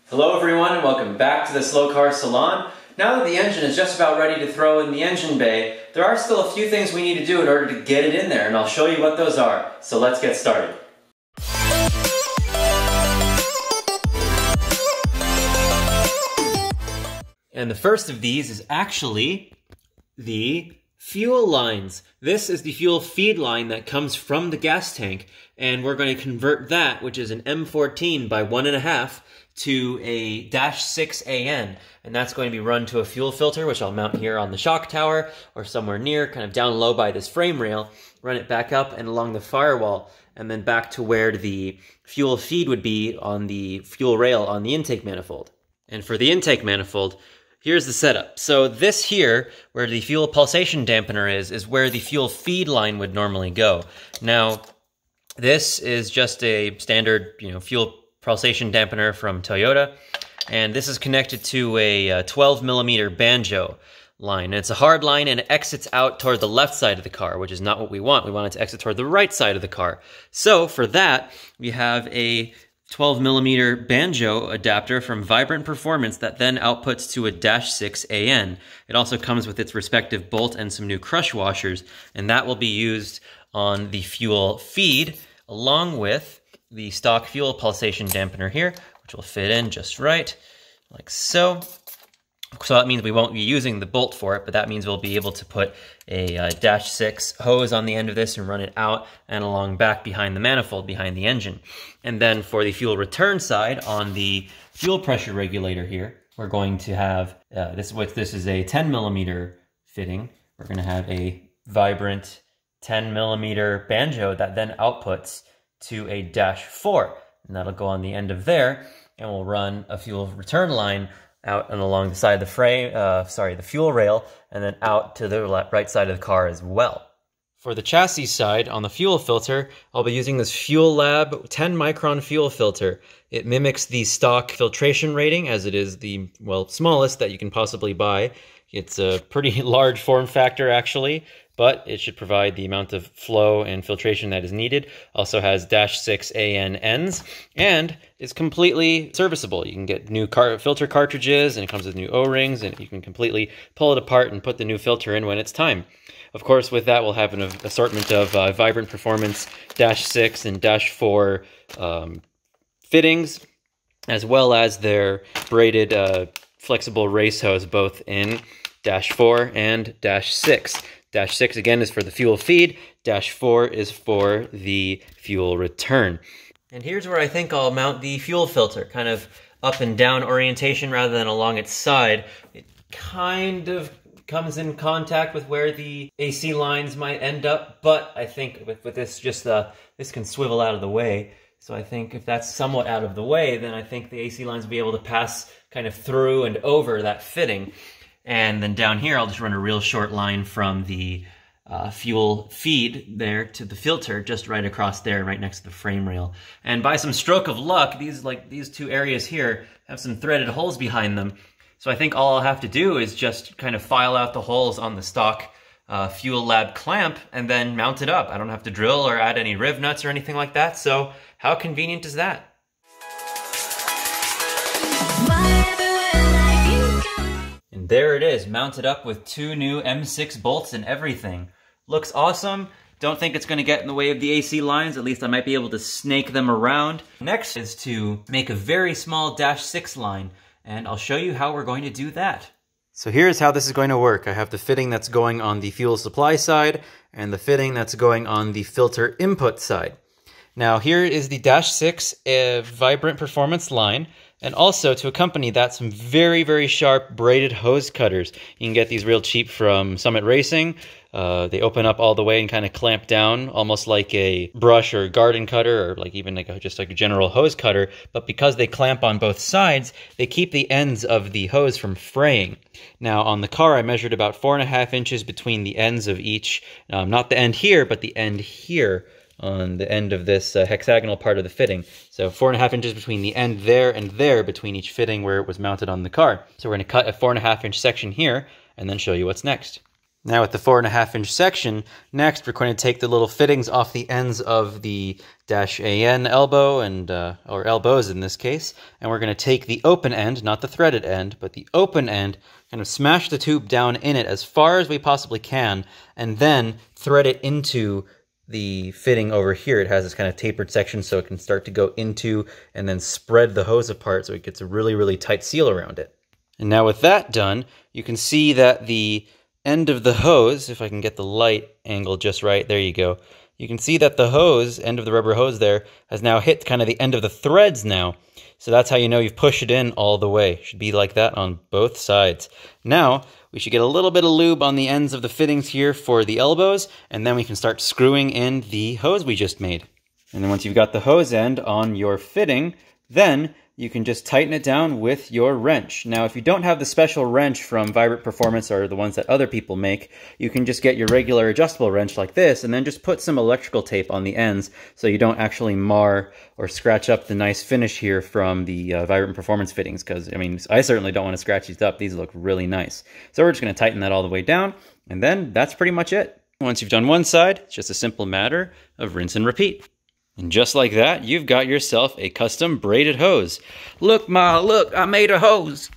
Hello everyone and welcome back to the Slow Car Salon. Now that the engine is just about ready to throw in the engine bay, there are still a few things we need to do in order to get it in there, and I'll show you what those are. So let's get started. And the first of these is actually the fuel lines. This is the fuel feed line that comes from the gas tank, and we're going to convert that, which is an M14 by 1.5, to a -6AN, and that's going to be run to a fuel filter, which I'll mount here on the shock tower or somewhere near, kind of down low by this frame rail, run it back up and along the firewall, and then back to where the fuel feed would be on the fuel rail on the intake manifold. And for the intake manifold, here's the setup. So this here, where the fuel pulsation dampener is where the fuel feed line would normally go. Now, this is just a standard, fuel pulsation dampener from Toyota, and this is connected to a 12mm banjo line. And it's a hard line, and it exits out toward the left side of the car, which is not what we want. We want it to exit toward the right side of the car. So for that, we have a 12mm banjo adapter from Vibrant Performance that then outputs to a -6AN. It also comes with its respective bolt and some new crush washers, and that will be used on the fuel feed along with the stock fuel pulsation dampener here, which will fit in just right, like so. So that means we won't be using the bolt for it, but that means we'll be able to put a -6 hose on the end of this and run it out and along back behind the manifold, behind the engine. And then for the fuel return side, on the fuel pressure regulator here, we're going to have, this is a 10mm fitting. We're going to have a Vibrant 10mm banjo that then outputs to a -4, and that'll go on the end of there, and we'll run a fuel return line out and along the side of the frame, the fuel rail, and then out to the right side of the car as well. For the chassis side, on the fuel filter, I'll be using this Fuel Lab 10 micron fuel filter. It mimics the stock filtration rating, as it is the, smallest that you can possibly buy. It's a pretty large form factor, actually, but it should provide the amount of flow and filtration that is needed. Also has -6AN ends, and is completely serviceable. You can get new filter cartridges, and it comes with new O-rings, and you can completely pull it apart and put the new filter in when it's time. Of course, with that, we'll have an assortment of Vibrant Performance -6 and -4 fittings, as well as their braided flexible race hose, both in -4 and -6. -6 again is for the fuel feed, -4 is for the fuel return. And here's where I think I'll mount the fuel filter, kind of up and down orientation rather than along its side. It kind of comes in contact with where the AC lines might end up, but I think with this, this can swivel out of the way. So I think if that's somewhat out of the way, then I think the AC lines will be able to pass kind of through and over that fitting. And then down here, I'll just run a real short line from the fuel feed there to the filter, just right across there, right next to the frame rail. And by some stroke of luck, these two areas here have some threaded holes behind them. So I think all I'll have to do is just kind of file out the holes on the stock Fuel Lab clamp and then mount it up. I don't have to drill or add any riv nuts or anything like that. So how convenient is that? And there it is, mounted up with 2 new M6 bolts and everything. Looks awesome. Don't think it's going to get in the way of the AC lines. At least I might be able to snake them around. Next is to make a very small -6 line, and I'll show you how we're going to do that. So here's how this is going to work. I have the fitting that's going on the fuel supply side and the fitting that's going on the filter input side. Now here is the -6 Vibrant Performance line, and also to accompany that, some very, very sharp braided hose cutters. You can get these real cheap from Summit Racing. They open up all the way and kind of clamp down, almost like a brush or garden cutter, or just like a general hose cutter. But because they clamp on both sides, they keep the ends of the hose from fraying. Now on the car, I measured about 4.5 inches between the ends of each, not the end here, but the end here, on the end of this hexagonal part of the fitting. So 4.5 inches between the end there and there between each fitting where it was mounted on the car. So we're going to cut a 4.5 inch section here and then show you what's next. Now with the 4.5-inch section, next we're going to take the little fittings off the ends of the -AN elbow, or elbows in this case, and we're going to take the open end, not the threaded end, but the open end, kind of smash the tube down in it as far as we possibly can, and then thread it into the fitting over here. It has this kind of tapered section so it can start to go into and then spread the hose apart so it gets a really, really tight seal around it. And now with that done, you can see that the end of the hose, if I can get the light angle just right, there you go. You can see that the hose, end of the rubber hose there, has now hit kind of the end of the threads now. So that's how you know you've pushed it in all the way. It should be like that on both sides. Now, we should get a little bit of lube on the ends of the fittings here for the elbows, and then we can start screwing in the hose we just made. And then once you've got the hose end on your fitting, then you can just tighten it down with your wrench. Now, if you don't have the special wrench from Vibrant Performance or the ones that other people make, you can just get your regular adjustable wrench like this and then just put some electrical tape on the ends so you don't actually mar or scratch up the nice finish here from the Vibrant Performance fittings, because, I mean, I certainly don't want to scratch these up. These look really nice. So we're just going to tighten that all the way down, and then that's pretty much it. Once you've done one side, it's just a simple matter of rinse and repeat. And just like that, you've got yourself a custom braided hose. Look, Ma, look, I made a hose.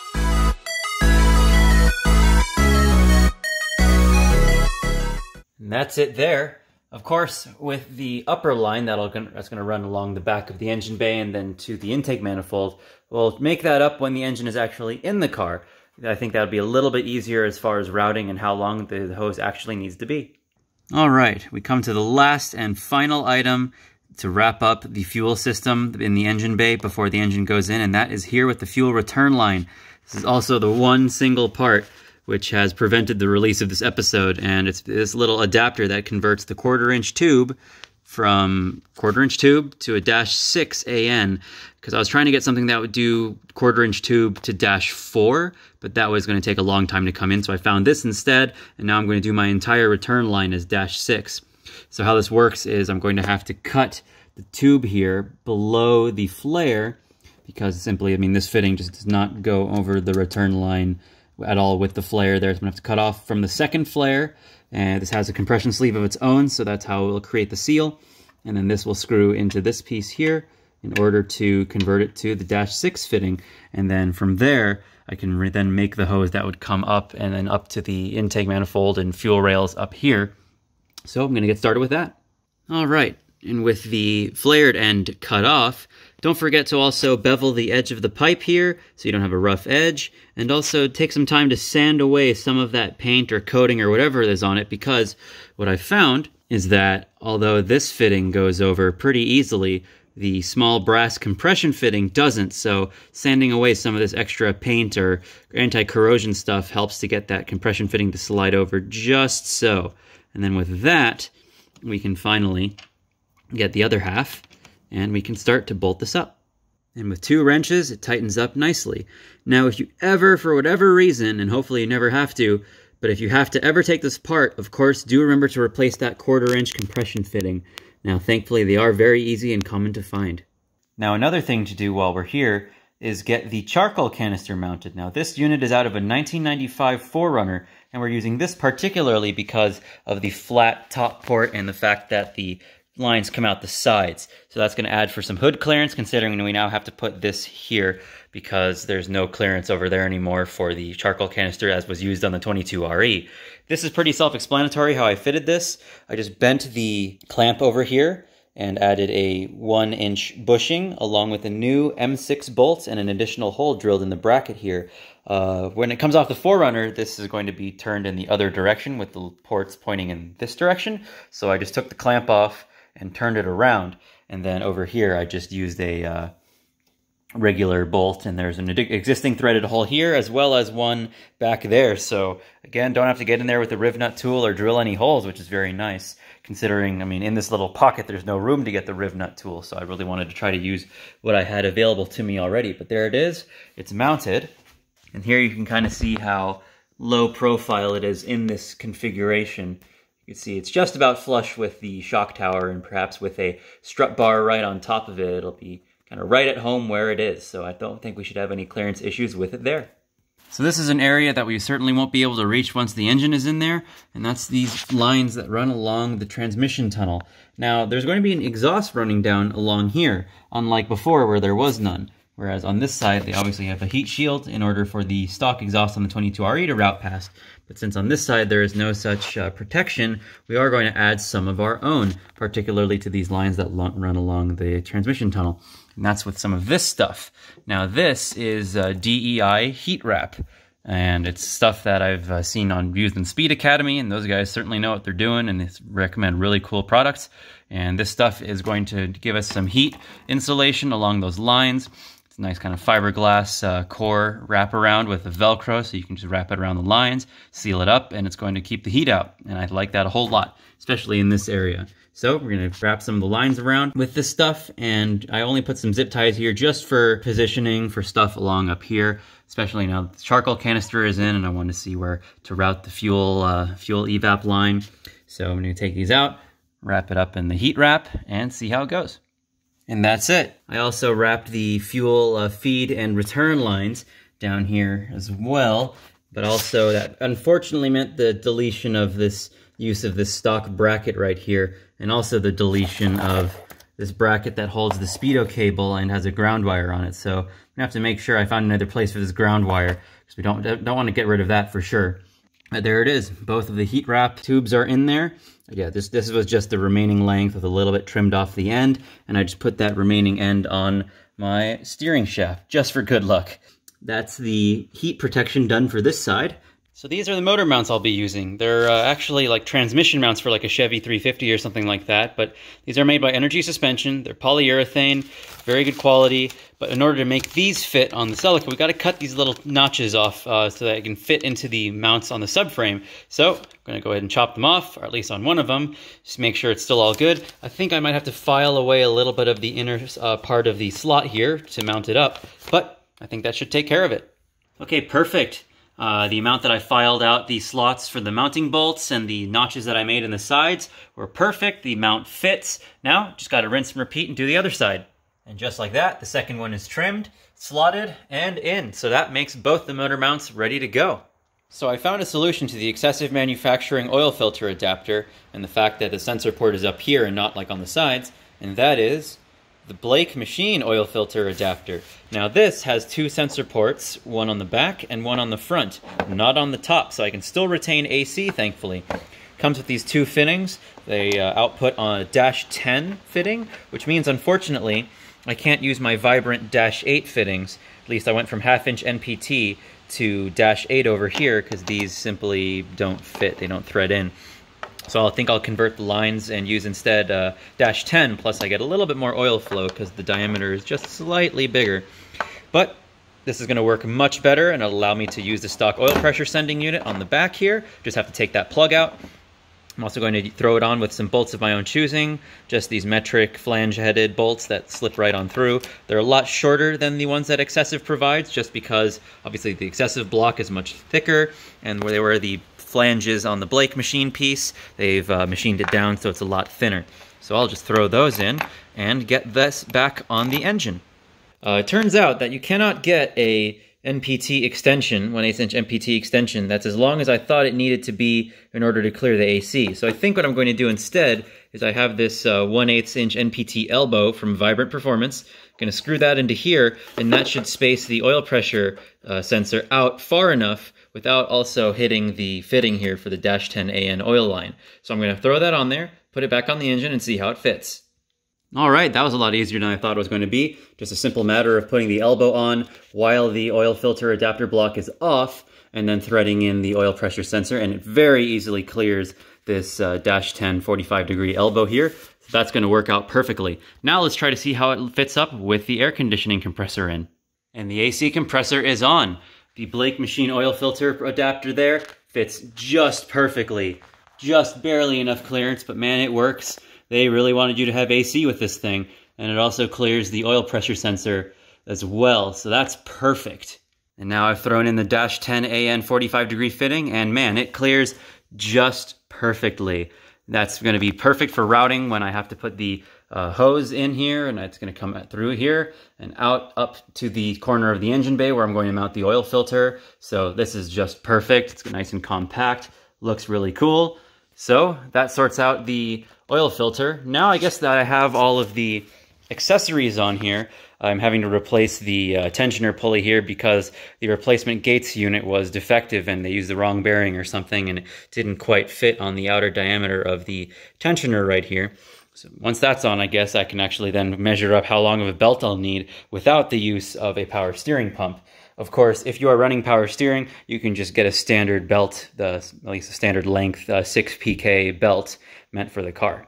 And that's it there. Of course, with the upper line that's going to run along the back of the engine bay and then to the intake manifold, we'll make that up when the engine is actually in the car. I think that would be a little bit easier as far as routing and how long the hose actually needs to be. All right, we come to the last and final item to wrap up the fuel system in the engine bay before the engine goes in, and that is here with the fuel return line. This is also the one single part which has prevented the release of this episode, and it's this little adapter that converts the 1/4-inch tube from 1/4-inch tube to a -6 AN, because I was trying to get something that would do 1/4-inch tube to -4, but that was going to take a long time to come in, so I found this instead, and now I'm going to do my entire return line as -6. So how this works is I'm going to have to cut the tube here below the flare, because simply, I mean, this fitting just does not go over the return line at all with the flare there. So I'm going to have to cut off from the second flare, and this has a compression sleeve of its own, so that's how it will create the seal. And then this will screw into this piece here in order to convert it to the -6 fitting. And then from there, I can then make the hose that would come up and then up to the intake manifold and fuel rails up here. So I'm going to get started with that. All right, and with the flared end cut off, don't forget to also bevel the edge of the pipe here so you don't have a rough edge, and also take some time to sand away some of that paint or coating or whatever is on it, because what I found is that although this fitting goes over pretty easily, the small brass compression fitting doesn't, so sanding away some of this extra paint or anti-corrosion stuff helps to get that compression fitting to slide over just so. And then with that, we can finally get the other half, and we can start to bolt this up. And with 2 wrenches, it tightens up nicely. Now, if you ever, for whatever reason, and hopefully you never have to, but if you have to ever take this apart, of course, do remember to replace that 1/4-inch compression fitting. Now, thankfully, they are very easy and common to find. Now, another thing to do while we're here is get the charcoal canister mounted. Now, this unit is out of a 1995 4Runner, and we're using this particularly because of the flat top port and the fact that the lines come out the sides. So that's going to add for some hood clearance, considering we now have to put this here because there's no clearance over there anymore for the charcoal canister as was used on the 22 RE. This is pretty self-explanatory how I fitted this. I just bent the clamp over here and added a 1-inch bushing along with a new M6 bolt and an additional hole drilled in the bracket here. When it comes off the 4Runner, this is going to be turned in the other direction with the ports pointing in this direction. So I just took the clamp off and turned it around, and then over here I just used a regular bolt, and there's an existing threaded hole here as well as one back there. So again, don't have to get in there with a riv nut tool or drill any holes, which is very nice considering, I mean, in this little pocket there's no room to get the riv nut tool, so I really wanted to try to use what I had available to me already. But there it is, it's mounted, and here you can kind of see how low profile it is in this configuration. You can see it's just about flush with the shock tower, and perhaps with a strut bar right on top of it, it'll be kind of right at home where it is. So I don't think we should have any clearance issues with it there. So this is an area that we certainly won't be able to reach once the engine is in there, and that's these lines that run along the transmission tunnel. Now, there's going to be an exhaust running down along here, unlike before where there was none. Whereas on this side, they obviously have a heat shield in order for the stock exhaust on the 22RE to route past. But since on this side there is no such protection, we are going to add some of our own, particularly to these lines that run along the transmission tunnel. And that's with some of this stuff. Now this is DEI heat wrap. And it's stuff that I've seen used in Speed Academy, and those guys certainly know what they're doing, and they recommend really cool products. And this stuff is going to give us some heat insulation along those lines. It's a nice kind of fiberglass core wraparound with a Velcro, so you can just wrap it around the lines, seal it up, and it's going to keep the heat out. And I like that a whole lot, especially in this area. So we're going to wrap some of the lines around with this stuff, and I only put some zip ties here just for positioning for stuff along up here, especially now that the charcoal canister is in and I want to see where to route the fuel evap line. So I'm going to take these out, wrap it up in the heat wrap, and see how it goes. And that's it. I also wrapped the fuel feed and return lines down here as well, but also that unfortunately meant the deletion of this use of this stock bracket right here, and also the deletion of this bracket that holds the speedo cable and has a ground wire on it. So I'm gonna have to make sure I find another place for this ground wire, because we don't want to get rid of that for sure. But there it is. Both of the heat wrap tubes are in there. Yeah, this was just the remaining length with a little bit trimmed off the end, and I just put that remaining end on my steering shaft just for good luck. That's the heat protection done for this side. So these are the motor mounts I'll be using. They're actually like transmission mounts for like a Chevy 350 or something like that, but these are made by Energy Suspension. They're polyurethane, very good quality, but in order to make these fit on the Celica, we got to cut these little notches off so that it can fit into the mounts on the subframe. So I'm going to go ahead and chop them off, or at least on one of them, just make sure it's still all good. I think I might have to file away a little bit of the inner part of the slot here to mount it up, but I think that should take care of it. Okay, perfect. The amount that I filed out the slots for the mounting bolts and the notches that I made in the sides were perfect. The mount fits. Now, just got to rinse and repeat and do the other side. And just like that, the second one is trimmed, slotted, and in. So that makes both the motor mounts ready to go. So I found a solution to the excessive manufacturing oil filter adapter and the fact that the sensor port is up here and not like on the sides, and that is the Blake machine oil filter adapter. Now this has two sensor ports, one on the back and one on the front, not on the top, so I can still retain AC, thankfully. Comes with these two fittings. They output on a -10 fitting, which means unfortunately I can't use my Vibrant -8 fittings. At least I went from 1/2" NPT to -8 over here because these simply don't fit, they don't thread in. So I think I'll convert the lines and use instead -10, plus I get a little bit more oil flow because the diameter is just slightly bigger. But this is going to work much better, and it'll allow me to use the stock oil pressure sending unit on the back here. Just have to take that plug out. I'm also going to throw it on with some bolts of my own choosing, just these metric flange-headed bolts that slip right on through. They're a lot shorter than the ones that Excessive provides, just because obviously the Excessive block is much thicker, and where they were the flanges on the Blake machine piece, they've machined it down so it's a lot thinner. So I'll just throw those in and get this back on the engine. It turns out that you cannot get a NPT extension, 1/8" NPT extension, that's as long as I thought it needed to be in order to clear the AC. So I think what I'm going to do instead is I have this 1/8" NPT elbow from Vibrant Performance. I'm going to screw that into here, and that should space the oil pressure sensor out far enough without also hitting the fitting here for the -10 AN oil line. So I'm going to throw that on there, put it back on the engine, and see how it fits. All right, that was a lot easier than I thought it was going to be. Just a simple matter of putting the elbow on while the oil filter adapter block is off, and then threading in the oil pressure sensor, and it very easily clears this -10 45-degree elbow here. So that's going to work out perfectly. Now let's try to see how it fits up with the air conditioning compressor in. And the AC compressor is on. The Blake machine oil filter adapter there fits just perfectly. Just barely enough clearance, but man, it works. They really wanted you to have AC with this thing, and it also clears the oil pressure sensor as well, so that's perfect. And now I've thrown in the -10 AN 45-degree fitting, and man, it clears just perfectly. That's going to be perfect for routing when I have to put the hose in here, and it's going to come through here and out up to the corner of the engine bay where I'm going to mount the oil filter. So this is just perfect. It's nice and compact, looks really cool. So that sorts out the oil filter. Now I guess that I have all of the accessories on here. I'm having to replace the tensioner pulley here because the replacement gates unit was defective and they used the wrong bearing or something, and it didn't quite fit on the outer diameter of the tensioner right here. So once that's on, I guess I can actually then measure up how long of a belt I'll need without the use of a power steering pump. Of course, if you are running power steering, you can just get a standard belt, at least a standard length 6 PK belt meant for the car.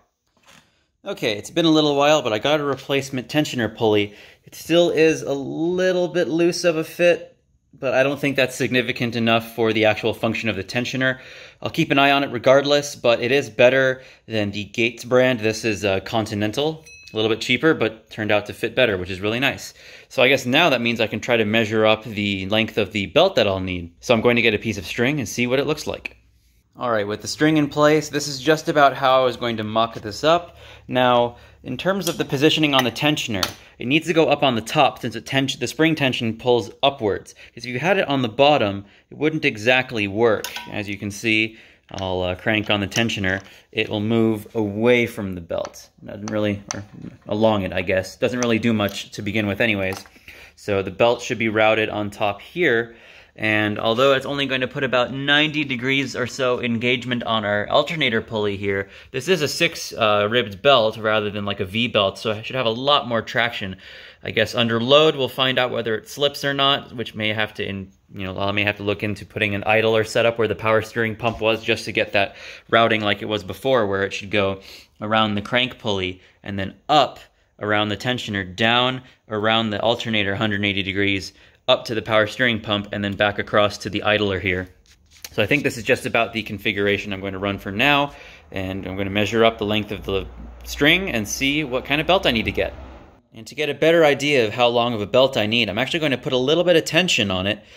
Okay, it's been a little while, but I got a replacement tensioner pulley. It still is a little bit loose of a fit, but I don't think that's significant enough for the actual function of the tensioner. I'll keep an eye on it regardless, but it is better than the Gates brand. This is Continental, a little bit cheaper, but turned out to fit better, which is really nice. So I guess now that means I can try to measure up the length of the belt that I'll need. So I'm going to get a piece of string and see what it looks like. Alright, with the string in place, this is just about how I was going to mock this up. Now, in terms of the positioning on the tensioner, it needs to go up on the top since the spring tension pulls upwards. Because if you had it on the bottom, it wouldn't exactly work. As you can see, I'll crank on the tensioner. It will move away from the belt. Doesn't really, or along it, I guess. Doesn't really do much to begin with anyways. So the belt should be routed on top here. And although it's only going to put about 90 degrees or so engagement on our alternator pulley here, this is a 6-ribbed belt rather than like a V belt, so I should have a lot more traction. I guess under load we'll find out whether it slips or not, which may have to, I may have to look into putting an idler setup where the power steering pump was just to get that routing like it was before, where it should go around the crank pulley and then up around the tensioner, down around the alternator 180 degrees, up to the power steering pump, and then back across to the idler here. So I think this is just about the configuration I'm going to run for now, and I'm going to measure up the length of the string and see what kind of belt I need to get. And to get a better idea of how long of a belt I need, I'm actually going to put a little bit of tension on it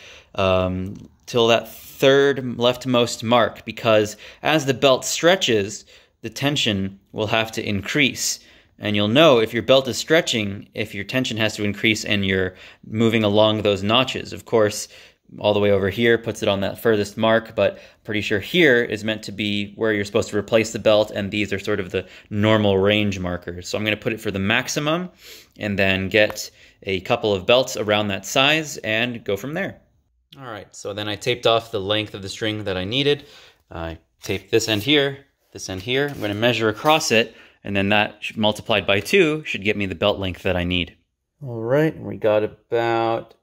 till that third leftmost mark, because as the belt stretches, the tension will have to increase. And you'll know if your belt is stretching, if your tension has to increase and you're moving along those notches. Of course, all the way over here puts it on that furthest mark, but I'm pretty sure here is meant to be where you're supposed to replace the belt, and these are sort of the normal range markers. So I'm going to put it for the maximum and then get a couple of belts around that size and go from there. All right, so then I taped off the length of the string that I needed. I taped this end here, this end here. I'm going to measure across it, and then that multiplied by 2 should get me the belt length that I need. All right, we got about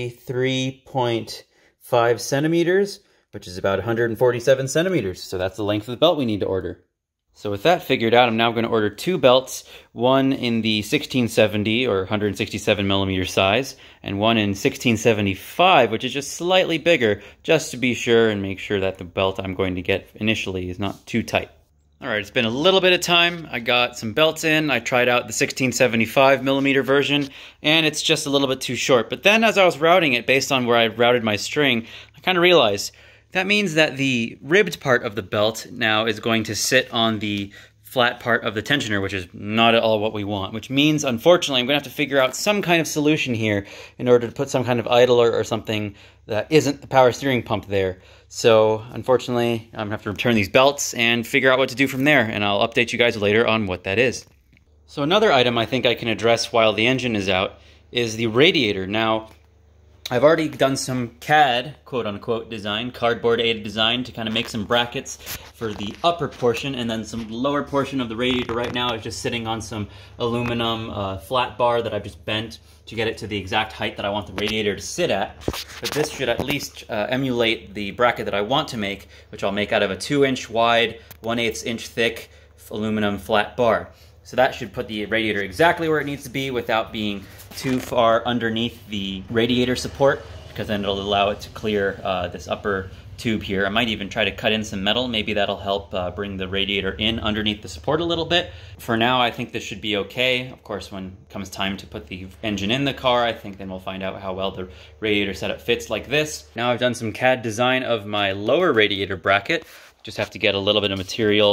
83.5 centimeters, which is about 147 centimeters. So that's the length of the belt we need to order. So with that figured out, I'm now going to order 2 belts, one in the 1670 or 167 millimeter size, and one in 1675, which is just slightly bigger, just to be sure and make sure that the belt I'm going to get initially is not too tight. All right, it's been a little bit of time. I got some belts in. I tried out the 1675 millimeter version, and it's just a little bit too short. But then as I was routing it, based on where I routed my string, I kind of realized that means that the ribbed part of the belt now is going to sit on the flat part of the tensioner, which is not at all what we want, which means, unfortunately, I'm going to have to figure out some kind of solution here in order to put some kind of idler or something that isn't the power steering pump there. So, unfortunately, I'm going to have to return these belts and figure out what to do from there, and I'll update you guys later on what that is. So another item I think I can address while the engine is out is the radiator. Now, I've already done some CAD, quote-unquote, design, cardboard-aided design, to kind of make some brackets for the upper portion, and then some lower portion of the radiator right now is just sitting on some aluminum flat bar that I've just bent to get it to the exact height that I want the radiator to sit at. But this should at least emulate the bracket that I want to make, which I'll make out of a 2-inch wide, 1/8 inch thick aluminum flat bar. So that should put the radiator exactly where it needs to be without being too far underneath the radiator support, because then it'll allow it to clear this upper tube here. I might even try to cut in some metal. Maybe that'll help bring the radiator in underneath the support a little bit. For now, I think this should be okay. Of course, when it comes time to put the engine in the car, I think then we'll find out how well the radiator setup fits like this. Now I've done some CAD design of my lower radiator bracket. Just have to get a little bit of material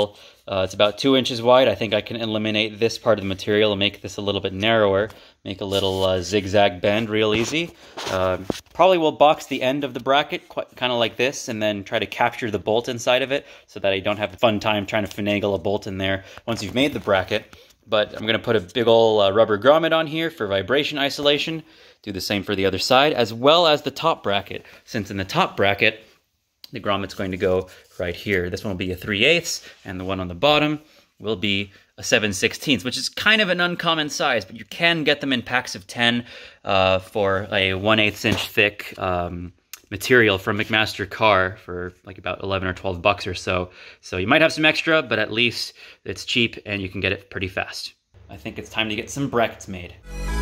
It's about 2 inches wide. I think I can eliminate this part of the material and make this a little bit narrower, make a little zigzag bend real easy. Probably will box the end of the bracket kind of like this, and then try to capture the bolt inside of it so that I don't have a fun time trying to finagle a bolt in there once you've made the bracket. But I'm going to put a big ol' rubber grommet on here for vibration isolation. Do the same for the other side, as well as the top bracket. Since in the top bracket, the grommet's going to go right here. This one will be a 3/8, and the one on the bottom will be a 7/16, which is kind of an uncommon size, but you can get them in packs of 10 for a 1/8 inch thick material from McMaster Car for like about 11 or 12 bucks or so. So you might have some extra, but at least it's cheap and you can get it pretty fast. I think it's time to get some brackets made.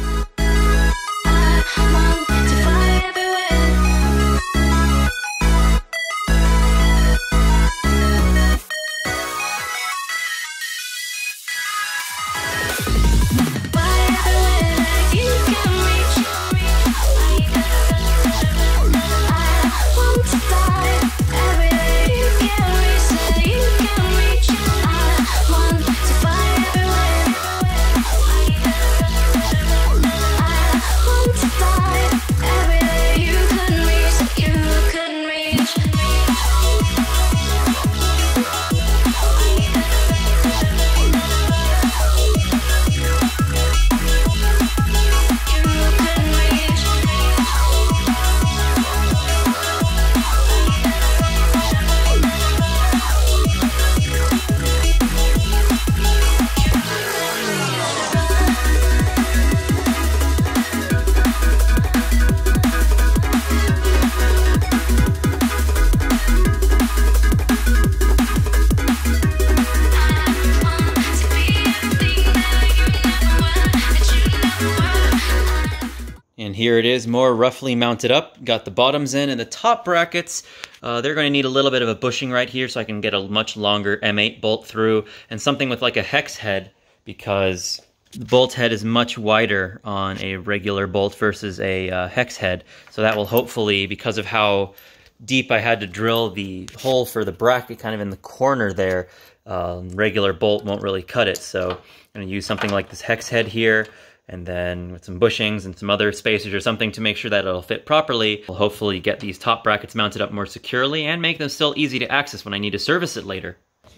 And here it is, more roughly mounted up. Got the bottoms in, and the top brackets, they're going to need a little bit of a bushing right here so I can get a much longer M8 bolt through, and something with like a hex head, because the bolt head is much wider on a regular bolt versus a hex head. So that will hopefully, because of how deep I had to drill the hole for the bracket kind of in the corner there, regular bolt won't really cut it. So I'm going to use something like this hex head here, and then with some bushings and some other spacers or something to make sure that it'll fit properly. We'll hopefully get these top brackets mounted up more securely and make them still easy to access when I need to service it later.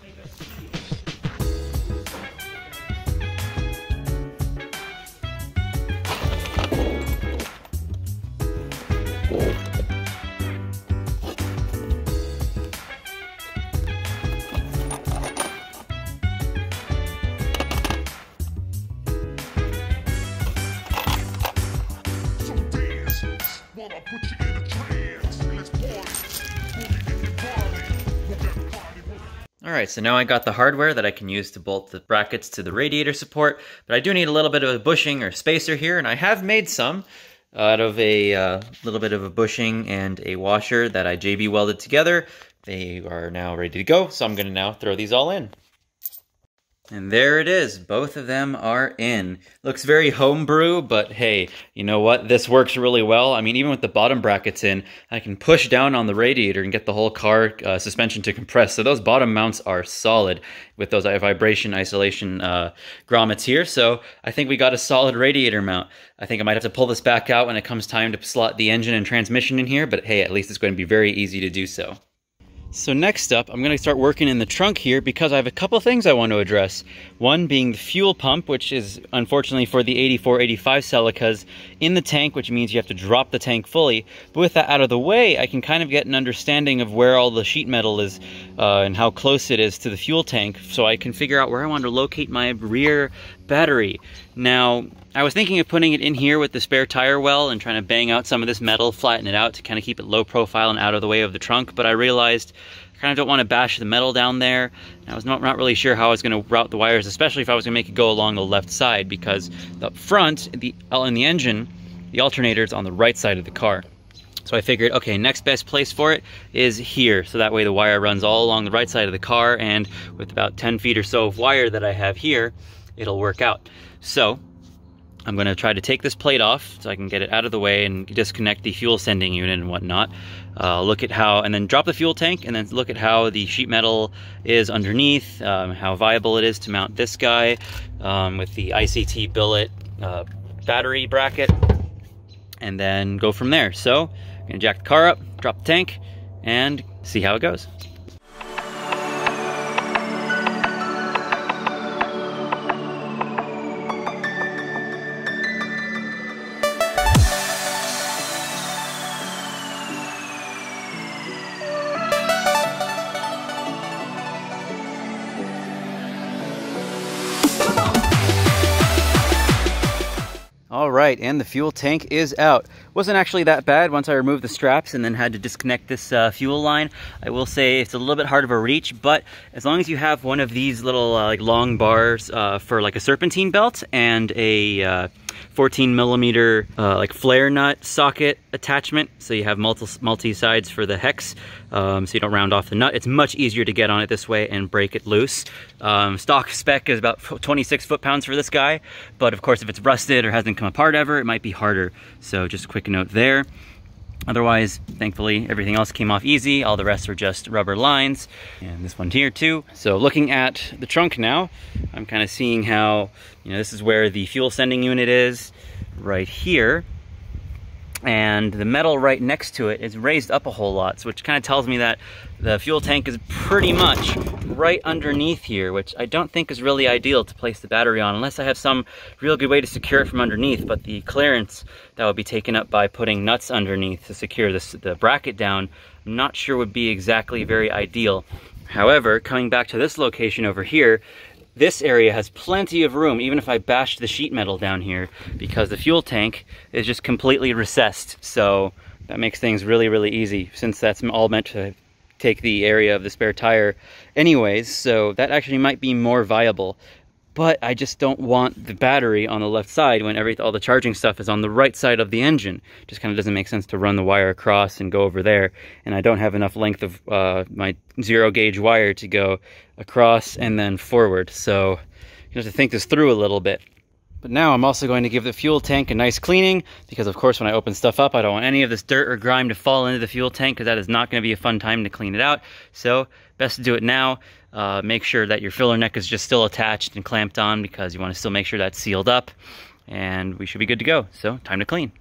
Alright, so now I got the hardware that I can use to bolt the brackets to the radiator support, but I do need a little bit of a bushing or spacer here, and I have made some out of a little bit of a bushing and a washer that I JB welded together. They are now ready to go, so I'm going to now throw these all in. And there it is. Both of them are in. Looks very homebrew, but hey, you know what? This works really well. I mean, even with the bottom brackets in, I can push down on the radiator and get the whole car suspension to compress. So those bottom mounts are solid with those vibration isolation grommets here. So I think we got a solid radiator mount. I think I might have to pull this back out when it comes time to slot the engine and transmission in here, but hey, at least it's going to be very easy to do so. So next up, I'm going to start working in the trunk here because I have a couple things I want to address. One being the fuel pump, which is unfortunately for the 84-85 Celicas in the tank, which means you have to drop the tank fully. But with that out of the way, I can kind of get an understanding of where all the sheet metal is and how close it is to the fuel tank, so I can figure out where I want to locate my rear battery. Now, I was thinking of putting it in here with the spare tire well and trying to bang out some of this metal, flatten it out to kind of keep it low profile and out of the way of the trunk, but I realized I kind of don't want to bash the metal down there. I was not really sure how I was going to route the wires, especially if I was going to make it go along the left side, because up front, in the engine, the alternator is on the right side of the car. So I figured, okay, next best place for it is here, so that way the wire runs all along the right side of the car, and with about 10 feet or so of wire that I have here, it'll work out. So I'm going to try to take this plate off so I can get it out of the way and disconnect the fuel sending unit and whatnot. Look at how, and then drop the fuel tank, and then look at how the sheet metal is underneath, how viable it is to mount this guy with the ICT billet battery bracket, and then go from there. So I'm going to jack the car up, drop the tank, and see how it goes. All right, and the fuel tank is out. Wasn't actually that bad once I removed the straps and then had to disconnect this fuel line. I will say it's a little bit hard of a reach, but as long as you have one of these little like long bars for like a serpentine belt and a 14 millimeter like flare nut socket attachment, so you have multi sides for the hex, so you don't round off the nut. It's much easier to get on it this way and break it loose. Stock spec is about 26 foot-pounds for this guy, but of course if it's rusted or hasn't come apart ever, it might be harder. So just a quick note there. Otherwise, thankfully, everything else came off easy. All the rest were just rubber lines, and this one here too. So looking at the trunk now, I'm kind of seeing how, you know, this is where the fuel sending unit is, right here. And the metal right next to it is raised up a whole lot, which kind of tells me that the fuel tank is pretty much right underneath here, which I don't think is really ideal to place the battery on unless I have some real good way to secure it from underneath. But the clearance that would be taken up by putting nuts underneath to secure the bracket down, I'm not sure would be exactly very ideal. However, coming back to this location over here, this area has plenty of room, even if I bashed the sheet metal down here, because the fuel tank is just completely recessed. So that makes things really, really easy, since that's all meant to take the area of the spare tire anyways. So that actually might be more viable. But I just don't want the battery on the left side when all the charging stuff is on the right side of the engine. It just kind of doesn't make sense to run the wire across and go over there. And I don't have enough length of my 0 gauge wire to go across and then forward. So you have to think this through a little bit. But now I'm also going to give the fuel tank a nice cleaning, because of course when I open stuff up, I don't want any of this dirt or grime to fall into the fuel tank, because that is not going to be a fun time to clean it out. So best to do it now. Make sure that your filler neck is just still attached and clamped on, because you want to still make sure that's sealed up, and we should be good to go. So time to clean.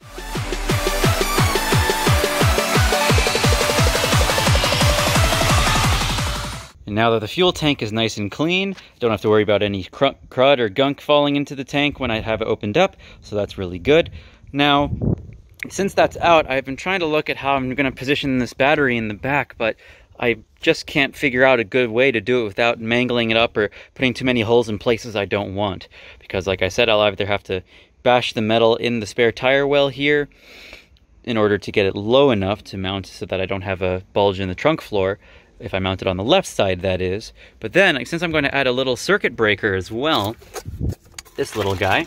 And now that the fuel tank is nice and clean, don't have to worry about any crud or gunk falling into the tank when I have it opened up, so that's really good. Now, since that's out, I've been trying to look at how I'm going to position this battery in the back, but I just can't figure out a good way to do it without mangling it up or putting too many holes in places I don't want. Because like I said, I'll either have to bash the metal in the spare tire well here in order to get it low enough to mount so that I don't have a bulge in the trunk floor, if I mount it on the left side, that is. But then, since I'm going to add a little circuit breaker as well, this little guy,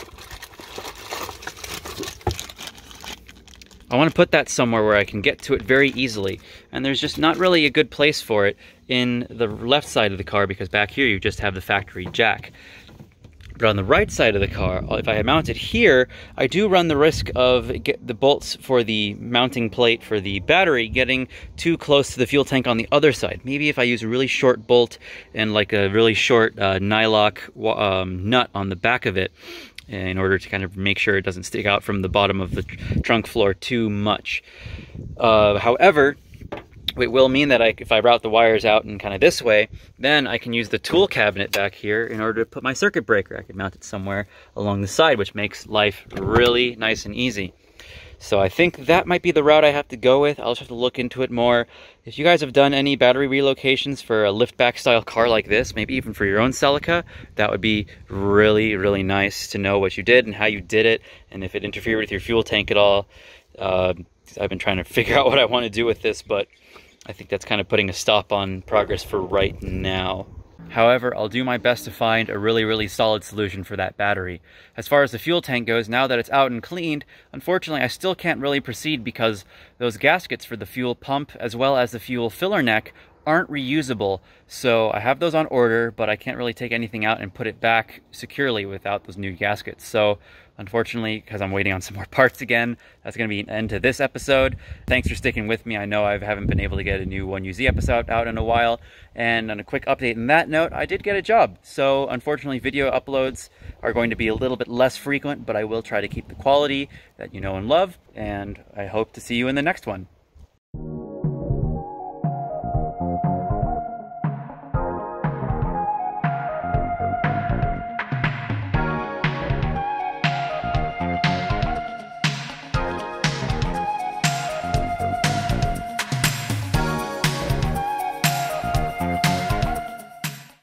I want to put that somewhere where I can get to it very easily. And there's just not really a good place for it in the left side of the car, because back here you just have the factory jack. But on the right side of the car, if I mount it here, I do run the risk of the bolts for the mounting plate for the battery getting too close to the fuel tank on the other side. Maybe if I use a really short bolt and like a really short nylock nut on the back of it, in order to kind of make sure it doesn't stick out from the bottom of the trunk floor too much. However, it will mean that if I route the wires out in kind of this way, then I can use the tool cabinet back here in order to put my circuit breaker. I could mount it somewhere along the side, which makes life really nice and easy. So I think that might be the route I have to go with. I'll just have to look into it more. If you guys have done any battery relocations for a liftback style car like this, maybe even for your own Celica, that would be really, really nice to know what you did and how you did it, and if it interfered with your fuel tank at all. I've been trying to figure out what I want to do with this, but I think that's kind of putting a stop on progress for right now. However, I'll do my best to find a really, really solid solution for that battery. As far as the fuel tank goes, now that it's out and cleaned, unfortunately I still can't really proceed because those gaskets for the fuel pump as well as the fuel filler neck aren't reusable. So I have those on order, but I can't really take anything out and put it back securely without those new gaskets. So unfortunately, because I'm waiting on some more parts again, that's going to be an end to this episode. Thanks for sticking with me. I know I haven't been able to get a new 1UZ episode out in a while. And on a quick update on that note, I did get a job. So unfortunately, video uploads are going to be a little bit less frequent, but I will try to keep the quality that you know and love. And I hope to see you in the next one.